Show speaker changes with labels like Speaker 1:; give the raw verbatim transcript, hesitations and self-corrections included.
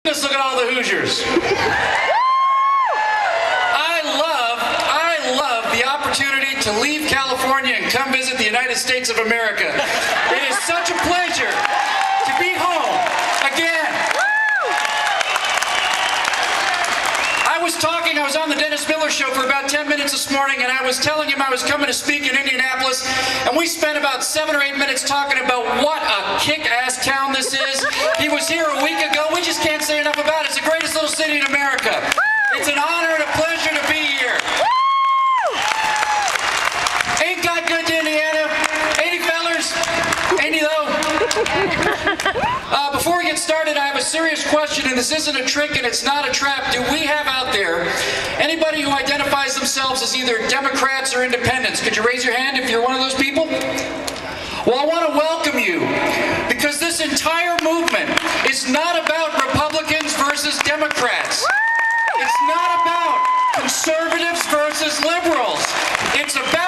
Speaker 1: Let's look at all the Hoosiers. I love, I love the opportunity to leave California and come visit the United States of America. It is such a pleasure to be home again. I was talking, I was on the Dennis Miller Show for about ten minutes this morning, and I was telling him I was coming to speak in Indianapolis, and we spent about seven or eight minutes talking about what a kick-ass town this is. He was here a week ago. We just can't say enough about it. It's the greatest little city in America. It's an honor and a pleasure to be here. Ain't God good to Indiana? Ain't he, fellers? Ain't he, though? Uh, before we get started, I have a serious question, and this isn't a trick and it's not a trap. Do we have out there anybody who identifies themselves as either Democrats or Independents? Could you raise your hand if you're one of those people? Well, I want to welcome you, because this entire movement is not about Republicans versus Democrats. It's not about conservatives versus liberals. It's about